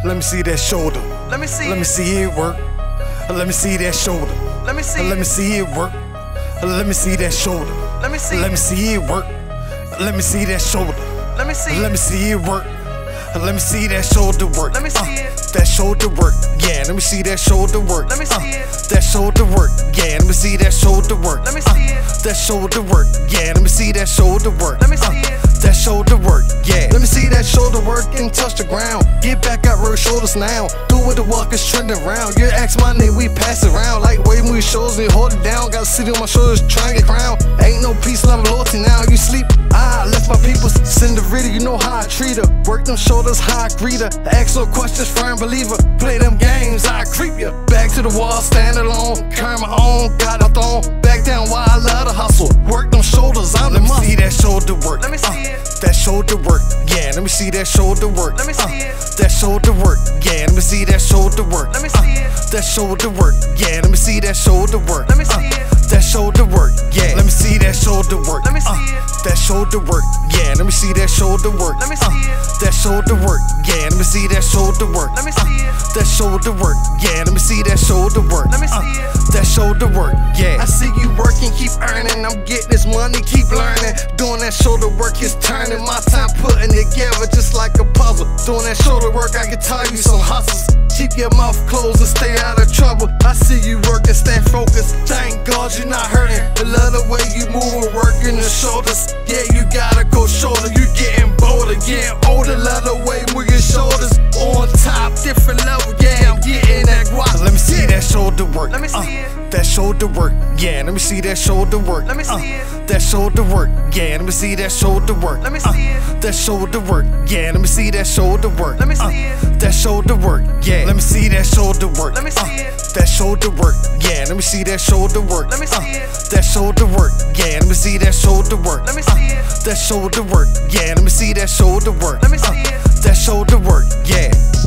Let me see that shoulder. Let me see. Let me see it work. Let me see that shoulder. Let me see. Let me see it work. Let me see that shoulder. Let me see. Let me see it work. Let me see that shoulder. Let me see. Let me see it work. Let me see that shoulder work. Let me see it. That shoulder work. Yeah, let me see that shoulder work. Let me see it. That shoulder work. Yeah, let me see that shoulder work. Let me see it. That shoulder work. Yeah, let me see that shoulder work. Let me see it. That shoulder work. Yeah, let me see that shoulder work and touch the ground. Get back up, roll shoulders now. Do what the walk is trending around. You ask my name, we pass it around. Like wave move your shoulders and hold it down. Got a city on my shoulders, trying to get crown. Ain't no peace, love, and loyalty now. You sleep. I left my people Cinderella, you know how I treat her. Work them shoulders, how I greet her. Ask no questions, firm believer. Play them games, I creep ya. Back to the wall, stand alone. Carry my own, got a thorn. Back down while I love to hustle. Work them shoulders, I'm the muscle. Let me see that shoulder work. Let me see it. That shoulder work. Yeah, let me see that shoulder work. Let me see it. That shoulder work. Yeah, let me see that shoulder work. Let me see it. That shoulder work. Yeah, let me see that shoulder work. Let me see it. That shoulder work. Yeah, let me see that shoulder work. Let me see it. That shoulder work. Yeah, let me see that shoulder work. Let me see it. That shoulder work. Yeah, let me see that shoulder work. Let me see it. That shoulder work. Yeah, let me see that shoulder work. Let me see it. That shoulder work. Yeah, I see you working, keep earning. I'm getting this money, keep learning. Doing that shoulder work is turning. My time putting together just like a puzzle. Doing that shoulder work, I can tell you some hustles. Keep your mouth closed and stay out of trouble. I see you working, stand focused. Thank God you're not hurting. I love the way you move and working the shoulders. Yeah, you gotta go shoulder. You getting bolder, getting older. Love the way move your shoulders. On top, different level. Yeah, I'm getting that guap. Let me see that shoulder work. Let me see it. That shoulder work. Yeah, let me see that shoulder work. Let me see it. That shoulder work. Yeah, let me see that shoulder work. Let me see it. That shoulder work. Yeah, let me see that shoulder work. Let me see it. That shoulder work. Yeah, let me see that shoulder work. Let me see it. That shoulder work. Yeah, let me see that shoulder work. Let me see it. That shoulder work. Yeah, let me see that shoulder work. Let me see it. That shoulder work. Yeah, let me see that shoulder work. Let me see it. That shoulder work. Yeah.